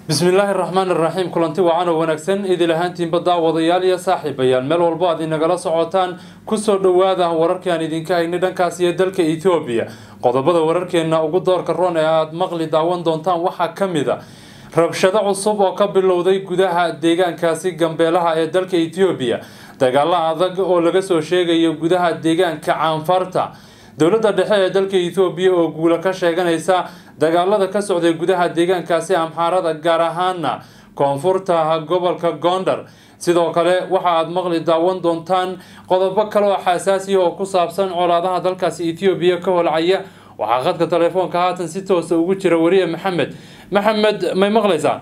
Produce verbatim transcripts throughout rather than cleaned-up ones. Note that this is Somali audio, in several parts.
بسم الله الرحمن الرحيم كلنتي وعنا ونكسن إذا لهانتين بدأ وضيال يا صاحب بيان مل والبعض إن جلس عطان كسر دواذا ورركي أن يدين كاين ندن كاسية دلك إثيوبيا قضبض ورركي إن أوجد دار كورونا مغلي داون دونتان وحا كمذا ربشة عصب وقبل لودي جدها ديجانكا سي جنبيلها دلك إثيوبيا دجالا عذق أو لجسوا شيء يجدها ديجانكا عن فرتا دولة الدحية دلك إثيوبيا وجولا كشيء يسا dagaalada ka socday gudaha deegaankaasi amxaarada gaar ahaana koonfurta gobolka Gondar sidoo kale waxa aad maqli daawan doontaan qodobo kale oo xasaasi ah oo ku saabsan colaadaha dalkaasi Ethiopia ka holcaya waxa qadka telefoonka haatan si toos ah ugu jira wariye Maxamed Maxamed may maqlaysaa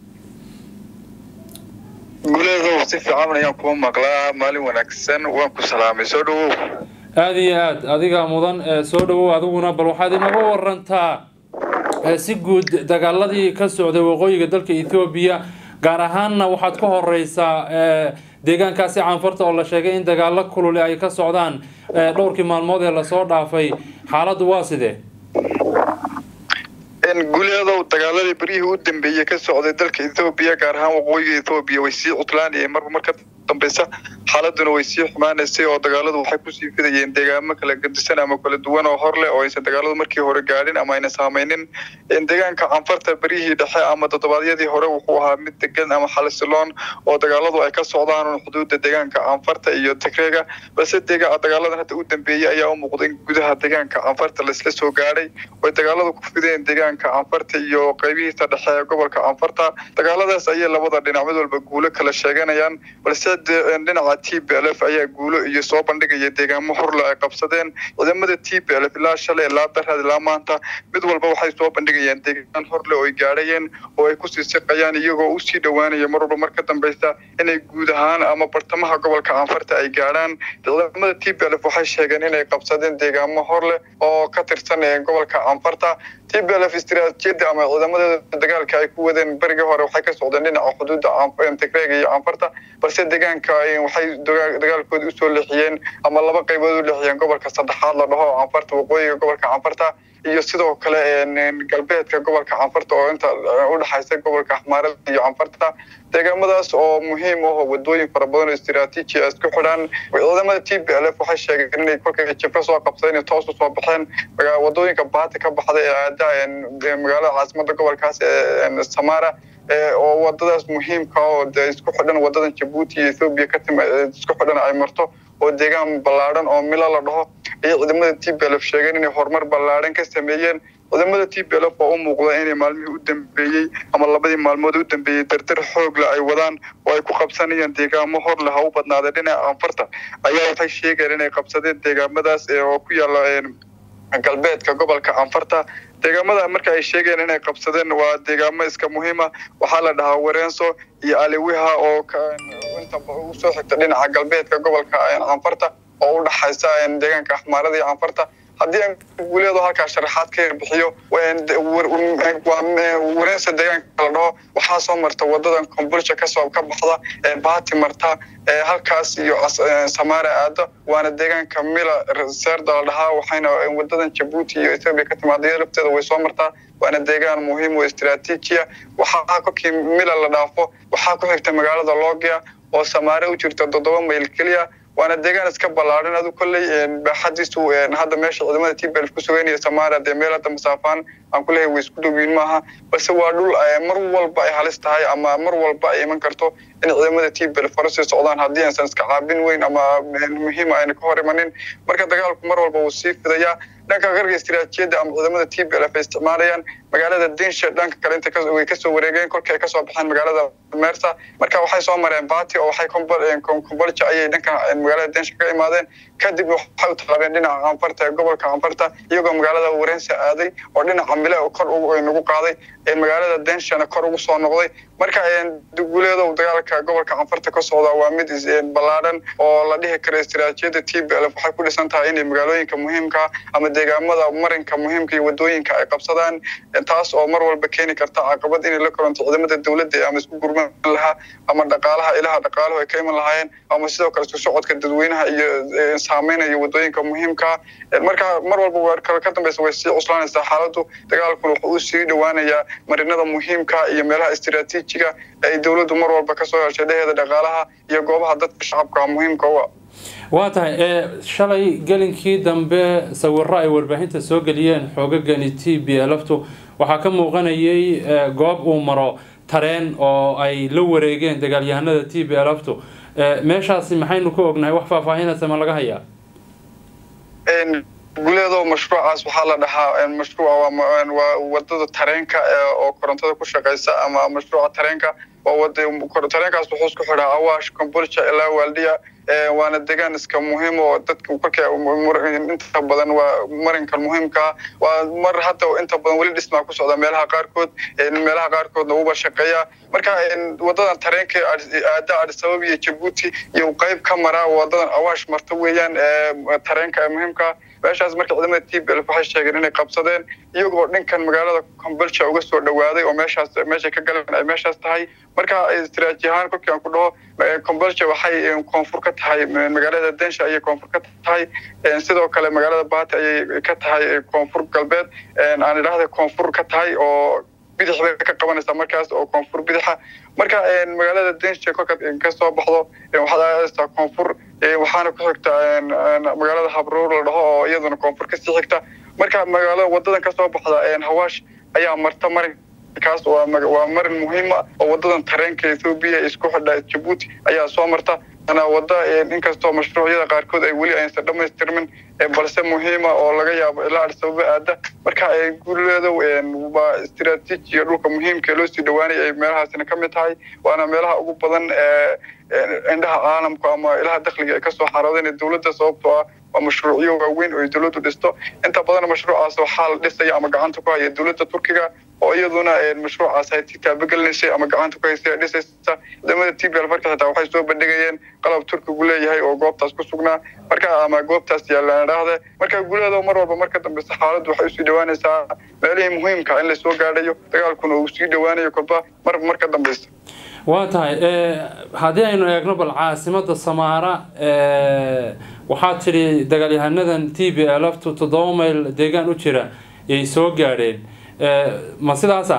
guuleedo si fiican ayaan ku maqlaa maalin wanaagsan waan ku salaamay soo dhawow aadi aad adiga mudan soo dhawow adiguna bal waxaad inaga warantaa si guud dagaaladii ka socday waqooyiga dalka Ethiopia gaar ahaanna waxaad ka horeysaa deegaankaasi caanfarta oo la sheegay in dagaalo kulul ay ka socdaan dhowrkii maalmood ee la soo dhaafay xaaladdu waa sidee in guuleedo dagaaladii barihii u dambeeyay ka socday dalka Ethiopia gaar ahaan waqooyiga Ethiopia way sii cutlaanayeen mar marka dambaysa xaaladuna way sii xumaanaysay oo dagaaladu waxay ku sii fidayeen deegaamo kala gedisan ama kala duwan oo hor leh oo aysan dagaaladu markii hore gaadhin ama ayna saameynin in deegaanka caanfarta barihii dhexe ama todobaadyadii hore wuxuu ahaa mid degan ama xalasiloon oo dagaaladu ay ka socdaan xuduudda deegaanka caanfarta iyo Tigreega balse deegaanka dagaaladan hadda u dambeeyay ayaa u muuqday gudaha deegaanka caanfarta la isla soo gaaray oo dagaaladu ku fideen deegaanka caanfarta iyo qaybihiisa dhexe ee gobolka caanfarta dagaaladaas ayay labada dhinac mid walba guulo kala sheeganayaan balse dhinaca T P L F ayaa guulo iyo soo bandhigaya deegaamo hor la ay qabsadeen ciidamada T P L F ilaa shalay ilaa darad ilaa maanta mid walba waxay soo bandhigayaan deegaan hor le oo ay gaarayeen oo ay ku sii siqayaan iyagoo u sii dhawaanaya mar walba marka dambaysta inay guud ahaan ama bartamaha gobolka caanfarta ay gaaraan ciidamada T P L F waxay sheegeen inay qabsadeen deegaamo hor le oo ka tirsan gobolka caanfarta T P L F istiraatiijiyada ama ciidamada dagaalka ay ku wadeen bariga hore waxay ka socdeen dhinaca xuduudda Tigreega iyo caanfarta balse deegaanka waxay dagaalkooda u soo leexiyeen ama laba qaybood u leexiyeen gobolka saddexaad la dhaho caanfarta waqooyiga gobolka caanfarta iyo sidoo kale galbeedka gobolka caanfarta oo inta u dhaxaysa gobolka Axmaarada iyo caanfarta deegaamadaas oo muhiim ah oo wadooyin fara badan oo istiraatiiji ah isku xidhan ciidamada T P L F waxay sheegeen inay kolkay jabka soo qabsadeen toos u soo baxeen wadooyinka baati ka baxday ee aadaan magaalada caasimadda gobolkaas ee Samara oo wadadaas muhiimka oo isku xidhan wadadan Djibouti iyo Ethiopia ka timaad isku xidhan ay marto oo deegaan ballaaran oo mila la dhaho ay ciidamada T P L F sheegeen inay horumar ballaaran ka sameeyeen ciidamada T P L F oo u muuqda inay maalmihii u dambeeyay ama labadii maalmood u dambeeyay dardar xoog la ay wadaan oo ay ku qabsanayaan deegaamo hor la haw badnaada dhinaca caanfarta ayaa waxay sheegeen inay qabsadeen deegaamadaas oo ku yaala galbeedka gobolka caanfarta deegaamada marka ay sheegeen inay qabsadeen waa deegaamo iska muhiim ah waxa la dhahaa Wareenso iyo Aliwiha oo inta u soo xigta dhinaca galbeedka gobolka caanfarta oo u dhaxaysa deegaanka Axmaarada iyo caanfarta haddii aan guuleedo halka sharaxaad ka bixiyo Wareenso deegaanka la dhaho waxa soo marta wadadan Kombolcha ka soo ka baxda ee baati marta halkaas iyo Samara aado waana deegaanka mila reserda la dhahaa waxayna wadadan Djibouti iyo Ethiopia ka timaadeen lafteeda way soo martaa waana deegaan muhiim oo istiraatiiji ah waxa ka kii mila la dhaafo waxa ku xigta magaalada Logia oo Samara u jirta toddoba mayl kaliya waana deegaan iska ballaaran adu kulay baaxadiisu hadda meesha ciidamada T P L F ku suganaya Samara de meelada masaafaan aan kulay way isku dhaween maaha balse waa dhul mar walba ay halis tahay ama mar walba ay iman karto in ciidamada T P L F farasi socdaan haddii aysan iska caabin weyn ama muhiim ah in ka hor imanin marka dagaalku mar walba uu sii fidaya dhanka garga istiraatiijiyada ama ciidamada T P L F isticmaalayaan magaalada Dinsha dhanka kale inta way ka soo wareegeen kolkay ka soo baxaan magaalada Meersa marka waxay soo mareen baati oo waxay Kombolcha ayay dhanka magaalada Dinsha ka imaadeen kadib waxay u talaabeen dhinaca caanfarta gobolka caanfarta iyagoo magaalada Wareenso aaday oo dhinaca mila kor ugu nagu qaaday ee magaalada Dinsha kor ugu soo noqday marka guuleedo dagaalka gobolka caanfarta ka socda waa mid ballaaran oo la dhihi karo istiraatiijiyada T P L F waxay ku dhisan tahay in magaalooyinka muhiimka ama deegaamada marinka muhiimka iyo wadooyinka ay qabsadaan taas oo mar walba keeni karta caqabad in la koronto ciidamada dawladda ama isku gurman laha ama dhaqaalaha ilaha dhaqaalaha ay ka iman lahaayeen ama sidoo kale isku socodka dadweynaha iyo saameynaya wadooyinka muhiimka marka mar walba war kala ka dambaysa way sii cuslaanaysaa xaaladdu dagaalku wuxuu sii dhawaanayaa marinada muhiimka iyo meelaha istiraatiijiga ay dawladdu mar walba ka soo heshay dheheeda dhaqaalaha iyo goobaha dadka shacabka muhiimka u ah waa tahay shalay gelinkii dambe sawirro ay warbaahinta soo geliyeen xoogagani T B L-tu waxaa ka muuqanayay goob uu maro tareen oo ay la wareegeen dagaalyahanada T B L-tu meeshaasi maxaynu ku ognahay wax faahfaahinaysa ma laga hayaa guleedo mashruucaas waxaa la dhahaa mashruuca waa wadada tareenka oo korontada ku shaqeysa ama mashruuca tareenka oo wada tareenkaas wuxuu isku xidhaa awaash kombolcha ilaa waaldiya waana deegaan iska muhiim oo dadka kolkay inta badan waa marinka muhiimka waa mar hadda inta badan wali dhismaa ku socda meelaha qaarkood meelaha qaarkoodna uba shaqeeya marka wadadan tareenka aada Addis Ababa iyo Djibouti iyo qayb ka mara wadadan awaash marta weeyaan tareenka muhiimka meeshaas markii ciidamada T B L waxay sheegeen inay qabsadeen iyagoo dhankan magaalada Kombolcha uga soo dhawaaday oo meeshaas meesha ka galeen ay meeshaas tahay marka istiraatiiji ahaan kolkii aan ku dhaho Kombolcha waxay koonfur ka tahay magaalada Densha iyo koonfur ka tahay sidoo kale magaalada Baata ay ka tahay koonfur galbeed aan idhaahdo koonfur ka tahay oo bidix bay ka qabanaysaa markaas oo koonfur bidixa marka magaalada Densha kolka ka soo baxdo waxaa aastaa koonfur waxaana ku xigta magaalada Habroor la dhaho oo iyaduna koonfur ka sii xigta marka magaalada wadadan ka soo baxda Hawaash ayaa marta marin kaas waa waa marin muhiim ah oo wadadan tareenka Ethiopia isku xidha Djibouti ayaa soo marta ana wada inkastoo mashruucyada qaarkood ay wali aysan dhamaystirmin balse muhiim ah oo laga yaabo ilaa Addis Ababa aada marka ay guuleedo waa istiraatiiji dhulka muhiimka loo sii dhawaanay ay meelahaasina ka mid tahay waana meelaha ugu badan indhaha caalamka ama ilaha dakhliga ay ka soo xaroodeen dawladda sababtoo ah waa mashruucyo waaweyn oo dawladdu dhisto inta badan mashruucaas waxaa la dhisaya ama gacanta ku haya dawladda Turkiga oo iyaduna mashruucaas ay taabagelinaysa ama gacanta ku haysa dhisaysa ciidamada T B L marka xitaa waxay soo bandhigayeen qalab Turkigu leeyahay oo goobtaas ku sugnaa marka ama goobtaas yaalaan raahday marka guuleedo mar walba marka dambe xaaladdu waxay sii dhawaanaysaa meelihii muhiimka in la soo gaadhayo dagaalkuna uu sii dhawaanayo kolba mar marka dambe waa tahay haddii aynu eegno bal caasimada Samaara waxaa tiri dagaalyahanadan T B L-tu toddoba mayl deegaan u jira ay soo gaadheen ma sidaasa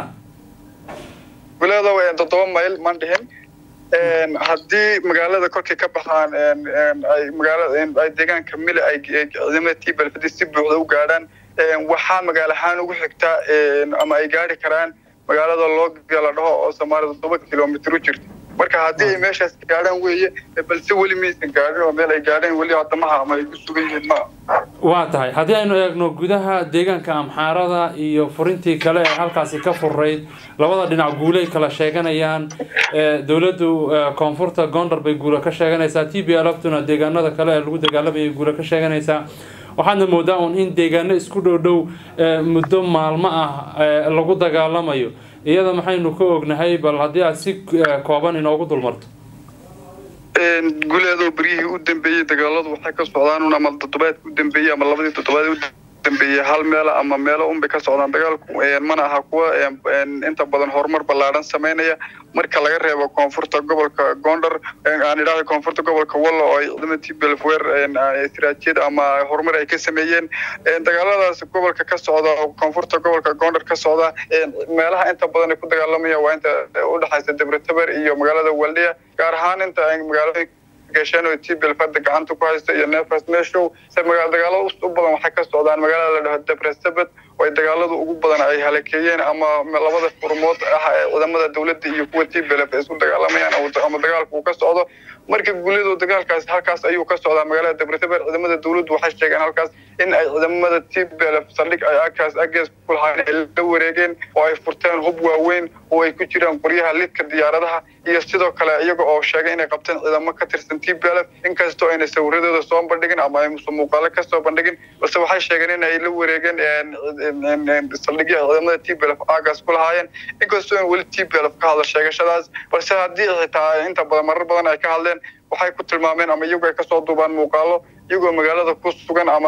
guleedo waa toddoba mayl man dhihin haddii magaalada kolkay ka baxaan ay magaalada ay deegaanka mil ay ciidamada T B L si buuxda u gaadhaan waxaa magaalo ahaan ugu xigta ama ay gaari karaan magaalada loo gala dhaho oo Samaara toddoba kiiloomitir u jirta marka haddii ay meeshaas gaadhaan weeye balse wali maysan gaadhin oo meel ay gaadheen wali wadamaha ama ay ku sugan yihiin ma waa tahay haddii aynu eegno gudaha deegaanka Amxaarada iyo furintii kale ee halkaasi ka furreyd labada dhinac guulay kala sheeganayaan dawladdu koonfurta Gondar bay guula ka sheeganaysaa T B L-tuna deegaanada kale ee lagu dagaalamay guula ka sheeganaysaa waxaana moodaa in deegaano isku dhow dhow muddo maalmo ah lagu dagaalamayo iyada maxaynu ka ognahay bal haddii aad si kooban inoogu dulmarto guleedo barihii u dambeeyay dagaaladu waxay ka socdaan ama toddobaadkii u dambeeyay ama labadii toddobaad u dambeeyay hal meel ama meelo un bay ka socdaan dagaalku mana aha kuwa inta badan horumar ballaaran sameynaya marka laga reebo koonfurta gobolka Gondar aan idhaahdo koonfurta gobolka Wallo oo ciidamada T B L weer istiraatiijiyad ama horumar ay ka sameeyeen dagaaladaas gobolka ka socda koonfurta gobolka Gondar ka socda meelaha inta badan ay ku dagaalamayaan waa inta u dhaxaysa Debretabar iyo magaalada Waldiya gaar ahaan inta ay magaalada gashaan oo T B L fadda gacanta ku haysta iyo neefas meeshow magaalada dagaalada u badan waxay ka socdaan magaalada la dhaho Debretabar oo dagaaladu ugu badan ay halakeeyeen ama labada furmood ah ee ciidamada dawladda iyo kuwa T B L isku dagaalamayaan ama dagaalku ka socdo marka guuleedo dagaalkaas halkaas ayuu ka socdaa magaalada Debretabar ciidamada dawladdu waxay sheegeen halkaas in ay ciidamada T B L saldhig ay akaas agees ku lahaayeen la wareegeen oo ay furteen hub waaweyn oo ay ku jiraan qoryaha lidka diyaaradaha iyo sidoo kale iyaga oo sheegay inay qabteen ciidamo ka tirsan T B L inkastoo ayna sawirradooda soo bandhigin ama ay muuqaalo ka soo bandhigin balse waxay sheegeen in ay la wareegeen saldhigya ciidamada T B L agaas ku lahaayeen inkastoo wali T B L ka hadal sheegashadaas balse haddii xitaa inta badan marar badan ay ka hadleen waxay ku tilmaameen ama iyagu ay ka soo duubaan muuqaalo iyagoo magaalada ku sugan ama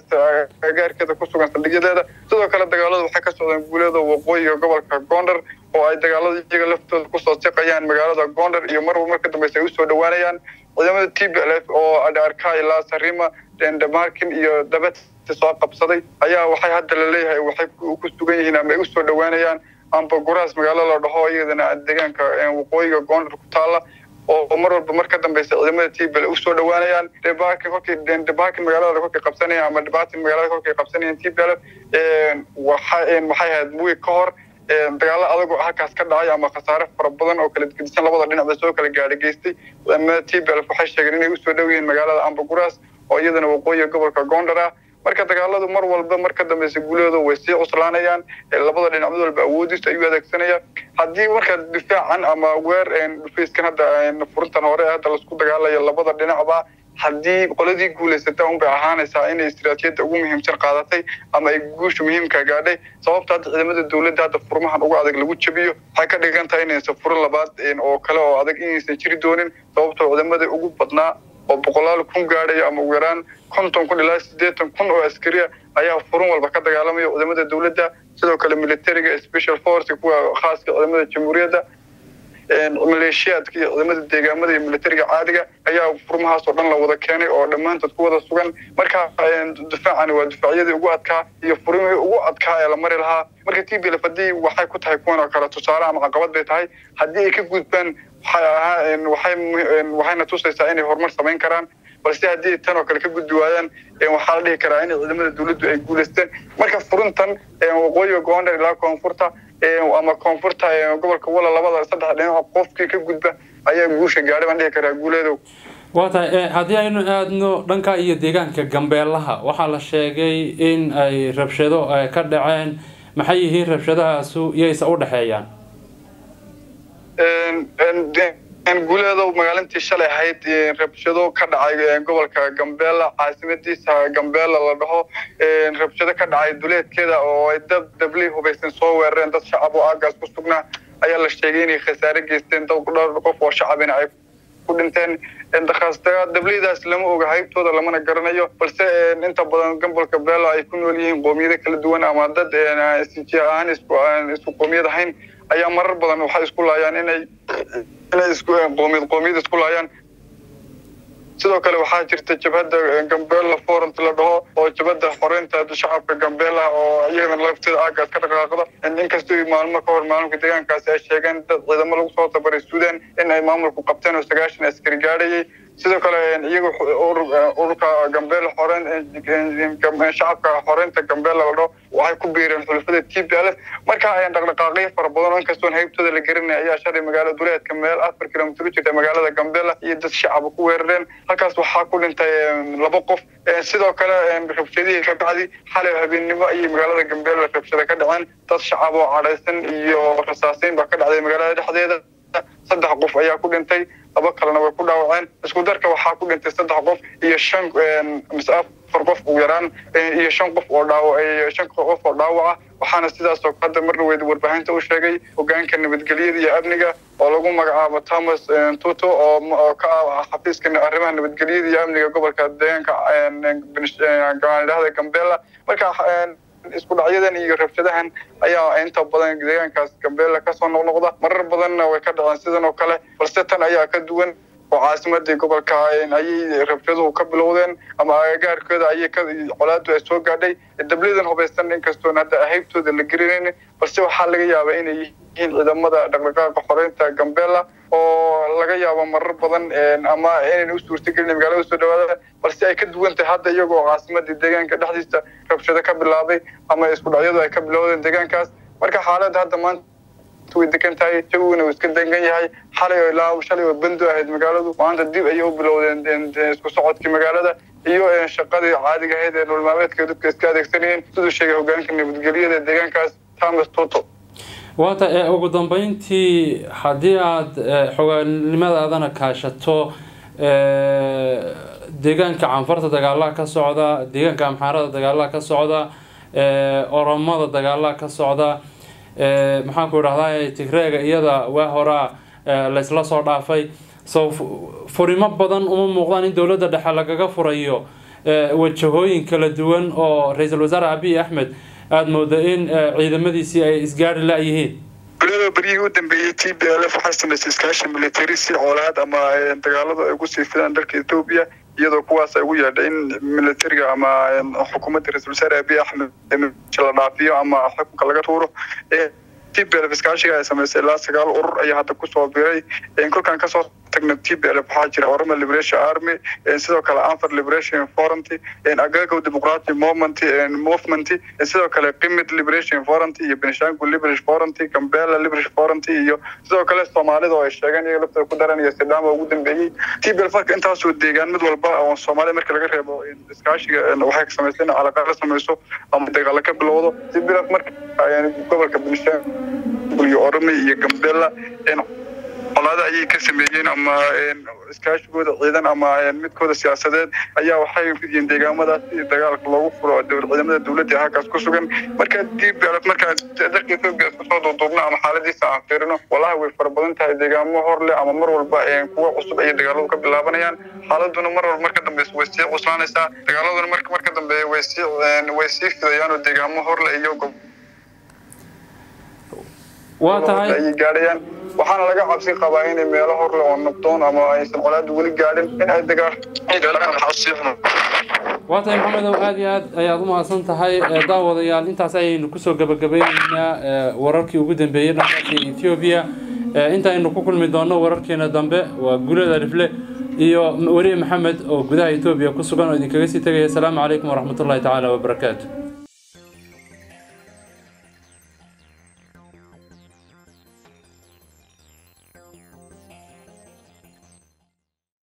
agaarkeeda ku sugan saldhigyadeeda sidoo kale dagaaladu waxay ka socdaan guuleeda waqooyiga gobolka Gondar oo ay dagaalada iyaga laftooda ku soo siqayaan magaalada Gondar iyo marba marka dambe ay u soo dhawaanayaan ciidamada T B L F oo Wararkii ilaa Sarima Denmarkin iyo Dabat soo qabsaday ayaa waxay hadda la leeyahay waxay ku sugan yihiin ama ay u soo dhawaanayaan amba guraas magaalada la dhaho iyadana deegaanka waqooyiga Gondar ku taala oo mar walba marka dambe ciidamada T B L F u soo dhawaanayaan Deegaanka kolkii Deegaanka magaalada kolkii qabsanayaan ama Deegaanka magaalada kolkii qabsanayaan T B L F ee waxa maxay ahayd muy ka hor dagaal adag oo halkaas ka dhacay ama khasaare fara badan oo kala gedisan labada dhinac soo kala gaadhay geystay ciidamada T B L F waxay sheegeen inay u soo dhaweeyeen magaalada amba guraas oo iyadana waqooyiga gobolka Gondar ah marka dagaaladu mar walba marka dambe guuleedo way sii cuslaanayaan labada dhinac mid walba awoodiisa ayuu adeegsanaya hadii marka difaacan ama weer dhufayskan hadda furuntan hore hadda la isku dagaalayo labada dhinacba hadii qoladii guuleysatay un bay ahaanaysaa inay istiraatiijiyada ugu muhiimsan qaadatay ama ay guusha muhiimka gaadhay sababta ciidamada dawladda hadda furmahan ugu adag lagu jabiyo waxay ka dhigan tahay inay safur labaad oo kale oo adag inaysan jiri doonin sababta ciidamada ugu badnaa oo boqolaal kun gaadhay ama ugu yaraan konton kun ilaa siddeetan kun oo askari ayaa furun walba ka dagaalamaya ciidamada dawladda sidoo kale militariga special force kuwa khaaska ciidamada jamhuuriyadda maleeshiyaadka iyo ciidamada deegaamada iyo militariga caadiga ayaa furmahaas oo dhan la wada keenay oo dhamaantood ku wada sugan marka difaacan waa difaaciyadii ugu adkaa iyo furmihii ugu adkaa ee la mari lahaa marka T B L F hadii waxay ku tahay kuwan oo kala tusaale ama caqabad bay tahay hadii ay ka gudbaan waxay waxay waxayna tusaysaa inay horumar samayn karaan balse hadii tan oo kale ka gudbi waayaan waxa la dhihi karaa in ciidamada dawladdu ay guuleysteen marka furuntan waqooyiga Gondar ilaa koonfurta ama koonfurta gobolka wala labada saddex dhinac qofkii ka gudba ayaa guusha gaadhay baan dhihi karaa guuleedo waata hadii aynu aadno dhanka iyo deegaanka Ganbeelaha waxa la sheegay in ay rabshado ka dhaceen maxay yihiin rabshadahaas iyaysa u dhaxeeyaan een guuleedo magaalantii shalay ahayd rabshado ka dhacay gobolka Ganbeela caasimadiisa Ganbeela la dhaho rabshado ka dhacay duleedkeeda oo ay dab dabli hubaysan soo weerareen dad shacab oo aagaas ku sugnaa ayaa la sheegay inay khasaare geysteen dad dhowr qof oo shacabina ay ku dhinteen indhakhasta dablidaas lama oga haybtooda lamana garanayo balse inta badan gobolka Ganbeela ay ku nool yihiin qoomiyada kala duwan ama dad aan isku isku qoomiyad ahayn ayaa marar badan waxa isku laayaan inay inay isku qoomiyad qoomiyad isku laayaan sidoo kale waxaa jirta jabhada Ganbeela Forum la dhaho oo jabhada xoreynta shacabka Ganbeela oo iyagana lafteeda aagaas ka dhaqaaqda in kastoo maalmo ka hor maalmo deegaankaas ay sheegeen dad ciidamo lagu soo tabaray Suudaan in ay maamulku qabteen oo sagaashan askari gaadhay sidoo kale iyagu ururka Ganbeela xoreyn shacabka xoreynta Ganbeela la dhaho waxay ku biireen xulafada T B L F marka ay dhaqdhaqaaqyo fara badan oo kastoo haybtooda la garanay ayaa shalay magaalada duleedka meel afar kiiloomitir u jirta magaalada Ganbeela iyo dad shacab ku weerareen halkaas waxaa ku dhintay laba qof sidoo kale rabshadihii ka dhacday xalay habeenimo ay magaalada Ganbeela rabshado ka dhaceen dad shacab oo cadhaysan iyo rasaasiin ba ka dhacday magaalada dhexdeeda saddex qof ayaa ku dhintay laba kalena way ku dhaawaceen isku darka waxaa ku dhintay saddex qof iyo shan misaaf afar qof ugu yaraan iyo shan qof oo dhaawac iyo shan qof oo dhaawac waxaana sidaas oo hadda mar weyd warbaahinta u sheegay hogaanka nabadgelyada iyo amniga oo lagu magacaabo Thomas Tutu oo ka ah xafiiska arrimaha nabadgelyada iyo amniga gobolka deegaanka Ganbeela marka isku dhacyadan iyo rabshadahan ayaa inta badan deegaankaas Ganbeela ka soo noqnoqda marar badanna way ka dhacaan sidan oo kale balse tan ayaa ka duwan oo caasimadda gobolka ay rabshaduhu ka bilowdeen ama agagaarkooda ay ka colaadu ay soo gaadhay dablidan hubaysan in kastoo hadda haybtooda la garanaynin balse waxaa laga yaabaa inay yihiin ciidamada dhaqdhaqaaqa xoreynta Ganbeela oo laga yaabo marar badan ama inay u suurtagelin magaalada soo dhawaadaan balse ay ka duwan tahay hadda iyagoo caasimadda deegaanka dhexdiisa rabshado ka bilaabay ama isku dhacyadu ay ka bilowdeen deegaankaas marka xaaladda hadda maanta way degan tahay jawiguna uu iska degan yahay xalay ilaa shalay oo bando ahayd magaaladu maanta dib ayay u bilowdeen isku socodkii magaalada iyo shaqadii caadiga ahayd ee nolol maalmeedka dadka iska adeegsanayeen sidoo sheegay hogaanka nabadgelyada deegaankaas Thomas Tutu waata ugu dambeyntii hadii aad xogaanimadaadana kaashato deegaanka canfarta dagaalaha ka socda deegaanka amxaarada dagaalaha ka socda oromada dagaalaha ka socda maxaan ku raahdaa Tigreega iyada waa hora la isla soo dhaafay soo furimo badan uma muuqdaan in dawladda dhexe lagaga furayo wajahooyin kala duwan oo ra'iisul wasaare Abiy Ahmed aad moodo in ciidamadiisii ay isgaari la yihiin bilada barihii u dambeeyay T B L F xasan iskaashi military si colaad ama dagaalada ay ugu sii fidaan dalka Ethiopia iyadoo kuwaas ay ugu yeedhay in militariga ama xukuumadda ra'iisul wasaare Abiy Ahmed la dhaafiyo ama xukunka laga tuuro T B L F iskaashiga ay sameysay ilaa sagaal urur ayaa hadda ku soo biiray in kolkan ka soo tagna T B L F waxaa jira Oromo Liberation Army sidoo kale Anfar Liberation Front in Agago Democratic Movement Movement sidoo kale Qimid Liberation Front iyo Benishangul Liberation Front Ganbeela Liberation Front iyo sidoo kale Soomaalida oo ay sheegeen in lafta ku daran iyo Sidaama ugu dambeeyay T B L F intaas oo deegaan mid walba oo Soomaali marka laga reebo iskaashiga waxay ka sameysteen calaaqad la sameyso ama dagaal ka bilowdo T B L F marka ay gobolka Benishangul iyo Oromo iyo Ganbeela in qolada ay ka sameeyeen ama iskaashigooda ciidan ama midkooda siyaasadeed ayaa waxay fidiyeen deegaamadaas dagaalka loogu furo ciidamada dawladda halkaas ku sugan marka T B L F marka dadka Ethiopia soo doodobna ama xaaladiisa aan fiirino wallahi way farabadan tahay deegaamo hor leh ama mar walba kuwa cusub ay dagaaladu ka bilaabanayaan xaaladuna mar walba marka dambe way sii cuslanaysaa dagaaladuna marka marka dambe way sii way sii fidayaan deegaamo hor leh iyo waa tahay ay gaarayaan waxaana laga cabsi qabaa in meelo hor leh oo nabdoon ama aysan colaad wali gaadhin in ay dagaal xasiixno waa tahay maxamed aad iyo aad ayaad u mahadsan tahay daawadayaal intaas ayaynu kusoo gabagabaynaynaa wararkii ugu dambeeyay dhanka Ethiopia inta aynu ku kulmi doono wararkeena dambe waa gulada rifle iyo wariye maxamed oo gudaha Ethiopia ku sugan oo idinkaga sii tagay. Assalaamu calaykum wa rahmatullahi ta'ala wa barakaatuh.